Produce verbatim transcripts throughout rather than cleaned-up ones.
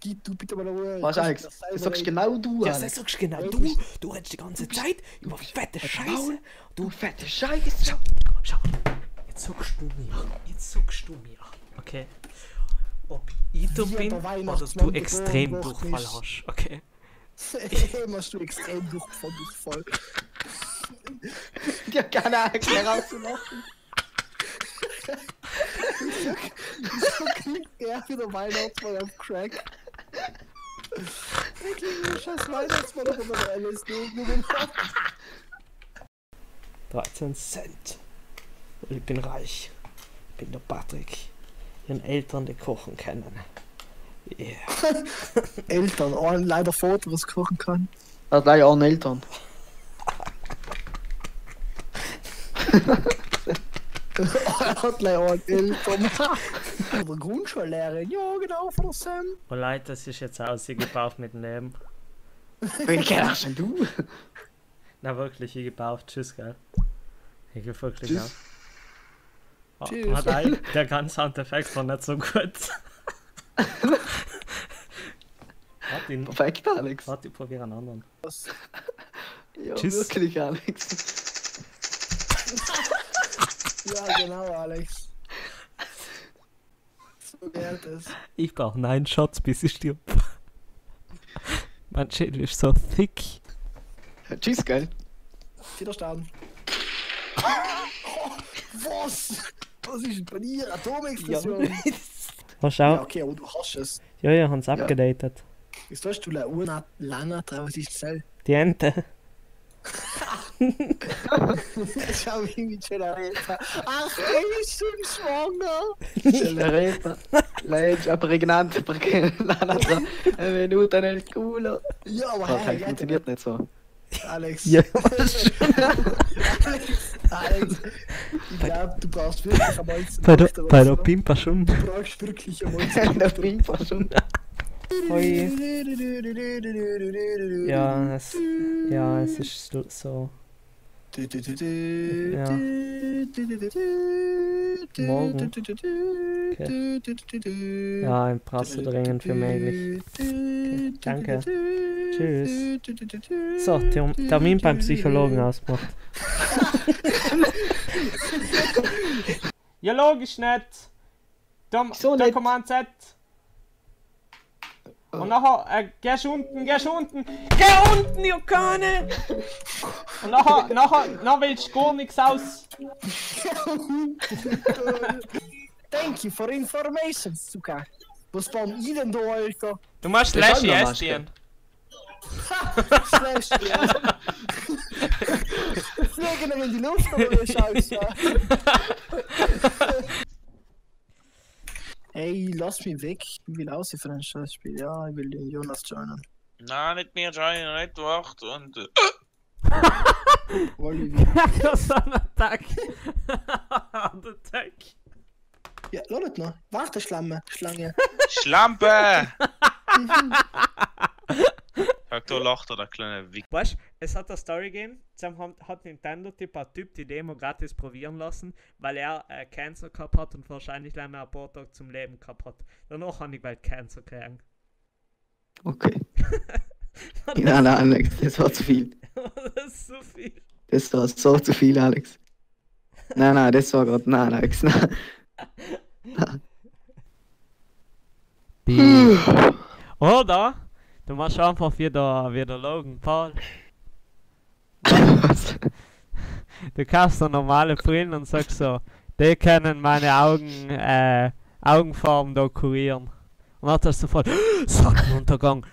Gib du bitte mal Ruhe. Was, Alex? Das sagst genau du, Ja, Alex. das sagst genau du. Du redest die ganze Zeit über fette Scheiße. Du fette Scheiße. Schau, schau. Jetzt sagst du mir. Jetzt sagst du mir. Okay. Ob ich da Wie bin der oder Weihnachtsmann du extrem geboren Durchfall ist. hast. Okay. Immer hast du extrem Durchfall, Durchfall. Ja, keine Ahnung, mehr rauszulachen. So klingt er wie der Weihnachtsmann auf Crack. Der klingt wie ein scheiß Weihnachtsmann auf der L S D genommen hat. dreizehn Cent. Und ich bin reich. Ich bin der Patrick. Ihren Eltern, die kochen können. Yeah. Eltern, oh, leider Vater, was kochen kann. Er hat leider auch einen Eltern. Er hat leider auch Eltern. Der Grundschullehrerin, ja genau, von der Sam. Oh Leute, das ist jetzt ausgebaut mit dem Leben. Wen kennst denn du? Na wirklich, ich gebaut. Tschüss, gell? Ich geh wirklich Tschüss. auf. Oh, Tschüss. hat ein, der ganze Soundeffekt war nicht so gut. Warte, ihn- Perfekt, Alex. warte, ich probiere einen anderen. Was? Ja, Tschüss. wirklich, Alex. Ja genau, Alex. So wäre es. Ich brauche neun Shots, bis ich stirb. Mein Schädel ist so thick. Ja, tschüss, geil. Widerstand. Was? Was ist denn bei dir? Atomexplosion? Ja, Oh, schau. okay, aber du hast es. Ja, ja, haben's abgedatet. Jetzt hast du eine Uhr Lana drauf, was ist das? Die Ente. Schau wie mit Celareta. Ach, die ist schon schwanger. Celareta. Legge, pregnante, perché l'altra è venuta nel culo. Ja, aber Das hey, funktioniert nicht so. Alex. Ja, Alex, Alex, ich glaube, du brauchst wirklich einmal zum bei der, Doktor, bei der oder? Pimpa schon. Du brauchst wirklich einmal zum Der Doktor. Pimpa schon. Hoi. Ja, es, ja, es ist so- so. Ja. Morgen. Ja, ein Prasse dringend für möglich. Okay, danke. Tschüss. So, Term- Termin beim Psychologen ausgemacht. Ja, logisch nicht. Da, So da nicht. kommt ein Z. Und nachher, äh, gehst unten, gehst unten. Geh unten, ihr Kahne! Und nachher, nachher, nachher willst du gar nichts aus. Thank you for information, Zuka. Was beim ich denn da, Alter? Du musst Das ist Lashy auch noch essen. Slash, ja. Fliegen wir in die Luft, oder Scheiße? Hey, lass mich weg. Ich will aussehen für ein Scheißspiel. Ja, ich will den Jonas joinen. Nein, nicht mehr Join, nicht wacht und. Äh, Olivier. Das war ein Attack. Ein Attack. Ja, ladet noch. Warte, Schlange. Schlange. Schlampe! Sag, da lacht er, der kleine Wick. Weißt du, es hat eine Story gegeben, dann hat- hat Nintendo-Typ ein Typ die Demo gratis probieren lassen, weil er äh, Cancer gehabt hat und wahrscheinlich leider ein paar Tage zum Leben gehabt hat. Danach habe ich bald Cancer kriegen. Okay. Nein, nein, Alex, das war zu viel. Das ist so viel. Das war so zu viel, Alex. Nein, nein, das war gerade. Nein, Alex, nein. Die. Oder? Du machst einfach wieder, wieder Logan Paul. Was? Du kaufst so normale Brillen und sagst so, die können meine Augen, äh, Augenfarben da kurieren. Und dann hast du sofort Sonnenuntergang.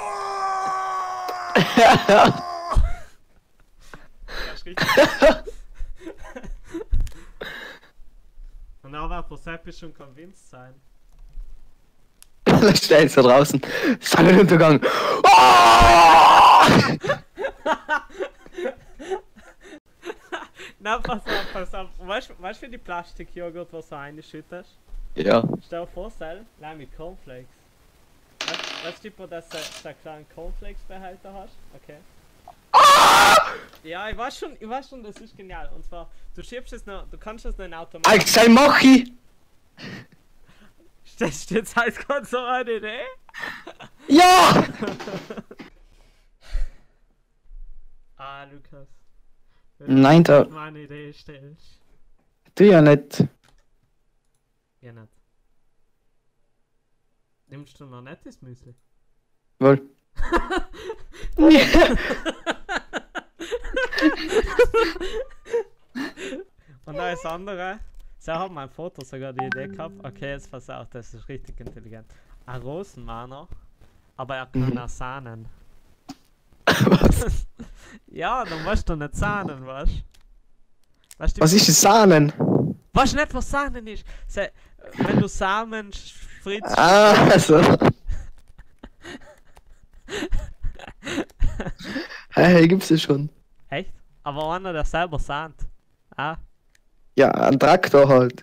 Und dann war Persepi schon convinced sein. Dann stellst du da draußen. Sonnenuntergang. Oh! Na, pass auf, pass auf. Weißt du, weißt du, wie die Plastikjoghurt, was du reinschüttest? Ja. Stell dir vor, Sal, nein, mit Cornflakes. Weißt weißt du, Typo, dass du so einen kleinen Cornflakes-Behälter hast? Okay. Ja, ich weiß schon, ich weiß schon, das ist genial. Und zwar, du schiebst es noch, du kannst es noch in den Automaten. Alex, sei Mochi! Das ist jetzt halt gerade so eine Idee. Ja! Ah, Lukas. Nein, da. Meine Idee stellst. Du ja nicht. Ja, nicht. Nimmst du noch nettes Müsli? Wohl. Und da ist das andere. Sie haben mein Foto sogar die Idee gehabt. Okay, jetzt versucht, das ist richtig intelligent. Ein Rosenmanner, aber er kann Mhm. auch sahnen. Was? Ja, dann musst du nicht sahnen, weißt du? Weißt du? Was ist das Sahnen? Weißt du nicht, was Sahnen ist? Se, wenn du Samen spritzt. Ah, also. Hey, gibt's das schon? Echt? Aber einer, der selber sahnt. Ah. Ja, ein Traktor halt.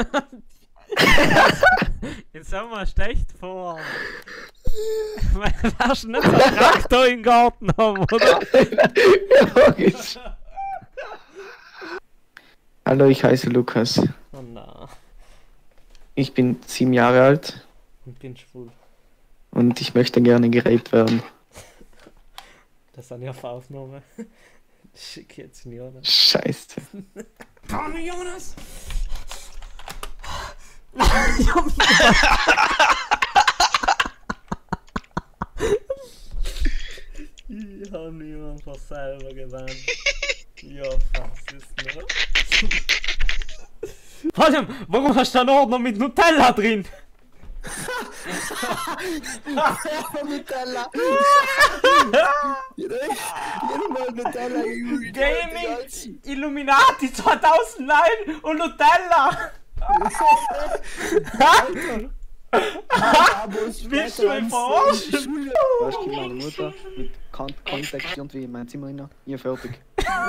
Jetzt haben wir echt vor. Wärst du nicht so einen Traktor im Garten haben, oder? Ja, logisch. Hallo, ich heiße Lukas. Oh nein, Ich bin sieben Jahre alt ich bin schwul. und ich möchte gerne geraped werden. Das sind ja auf Aufnahme. Schick jetzt in Jonas. Scheiße. Hallo Jonas! Ich hab mir einfach selber gewarnt. Ja, was ist ne? Warte, warum hast du einen Ordner mit Nutella drin? Nutella. Jeder mal Nutella. Gaming Illuminati zweitausendneun und Nutella! Willst du mich verarschen? Weißt du, meine Mutter mit Kon Kontext irgendwie in mein Zimmer rein. Ihr fertig.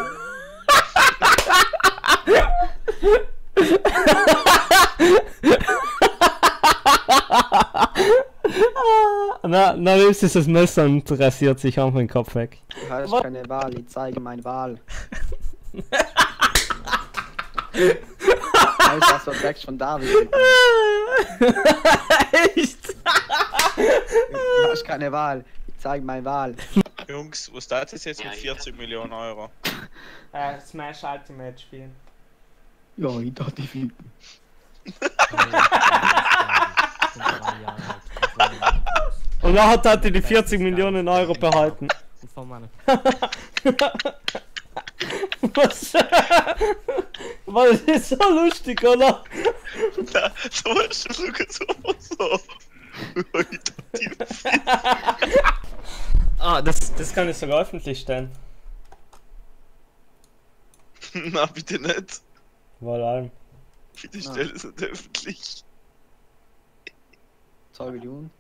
Na, na, nimmst du das Messer und rasiert sich einfach den Kopf weg. Du hast Was? keine Wahl, ich zeige meine Wahl. Weißt du, was der Text von David ist? Echt? Du hast keine Wahl, ich zeige meine Wahl. Jungs, was das ist jetzt mit vierzig Millionen Euro? Äh, Smash Ultimate spielen. Ja, ich dachte, ich finden. Und dann hat er die vierzig Millionen Euro behalten. Was? Was ist so lustig, oder? Na, so ist es sogar so. Ich dachte, die Ah, das, das kann ich sogar öffentlich stellen. Na, bitte nicht. Vor allem. Bitte stell es nicht öffentlich. Zeige die Un.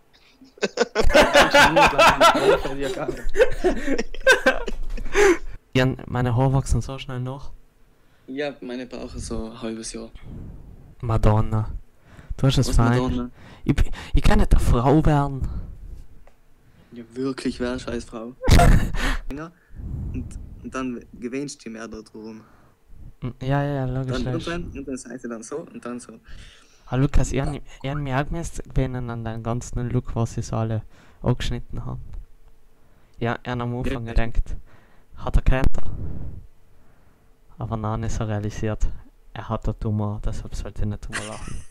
Jan, meine Haare wachsen so schnell noch. Ja, meine brauchen so ein halbes Jahr. Madonna. Du hast es Was fein. Madonna? Ich, ich kann nicht eine Frau werden. Ja, wirklich, wer scheiß Frau. Ja, und, und dann gewöhnst du dich mehr darum. Ja, ja, logisch. Dann, und logisch. dann, und dann sagst du dann so und dann so. Ah, Lukas, ich habe mich auch gemessen gewinnen an den ganzen Look, was sie so alle angeschnitten haben. Ja, ich habe am Anfang Ja. gedacht, hat er kennt er. Aber nein, ist er realisiert. Er hat einen Tumor, deshalb sollte ich nicht drüber lachen.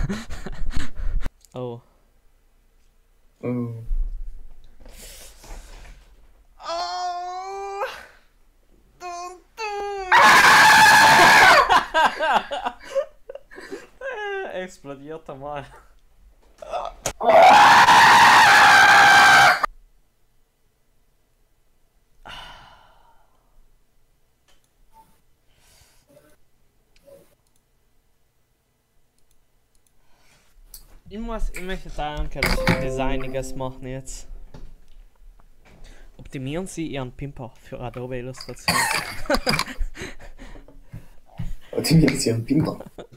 Oh. Oh. Oh! Dun, dun. äh, explodiert er mal. Ich muss, ich möchte danke, dass Sie Designiges machen jetzt. Optimieren Sie Ihren Pimper für Adobe Illustration. Optimieren Sie Ihren Pimper.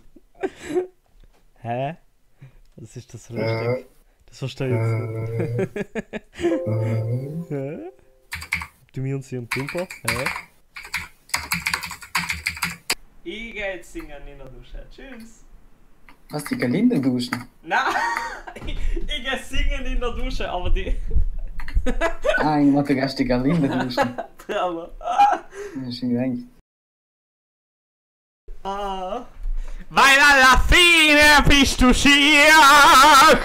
Hä? Was ist das so lustig? Das verstehe ich jetzt nicht. Hä? Optimieren Sie Ihren Pimper? Hä? Ich geh jetzt singen in der Dusche. Tschüss! Was, die Galinde duschen? Nein! ich, ich geh singen in der Dusche, aber die. Ah, ich wollte erst die Galinde duschen. Aber. Das ist schon eigentlich. Ah. Weil alla fine bist du schier!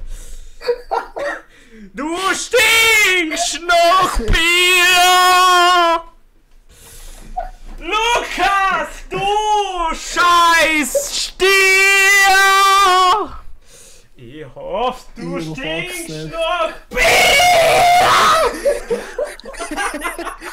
Du stinkst noch Bier! Lukas, du scheiß Stier! Ich hoffe, du Ich hoff's stinkst nicht. noch Bier!